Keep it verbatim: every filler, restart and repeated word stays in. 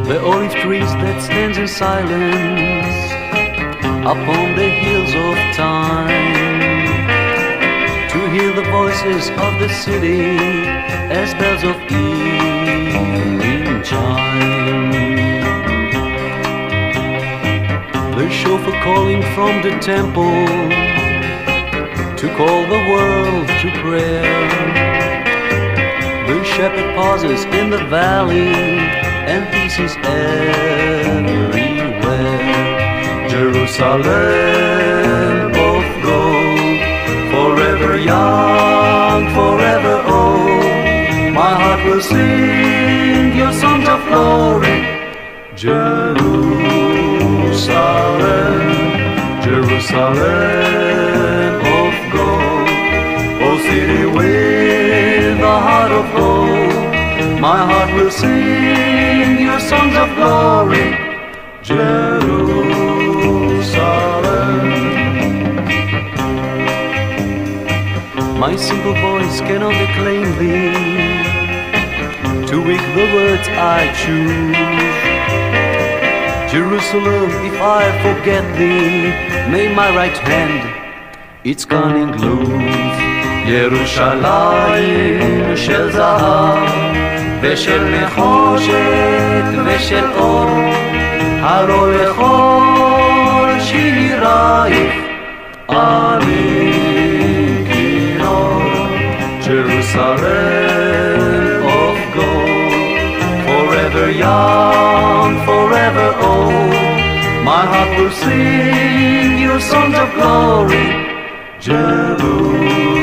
the olive trees that stands in silence upon the hills of time, to hear the voices of the city as bells of evening chime. The chauffeur calling from the temple to call the world to prayer. The shepherd pauses in the valley and peace is everywhere. Jerusalem of gold, forever young, forever old, my heart will sing your songs of glory. Jerusalem, Jerusalem of gold, O city with a heart of gold, my heart will sing your songs of glory. Jerusalem. My simple voice cannot acclaim thee, too weak the words I choose. Jerusalem, if I forget thee, may my right hand its cunning lose. ירושלים של זהב ושל נחושת ושל אור, הלא לכל שירייך אני כינור. Jerusalem of gold, forever young, forever old, my heart will sing your songs of glory. Jerusalem.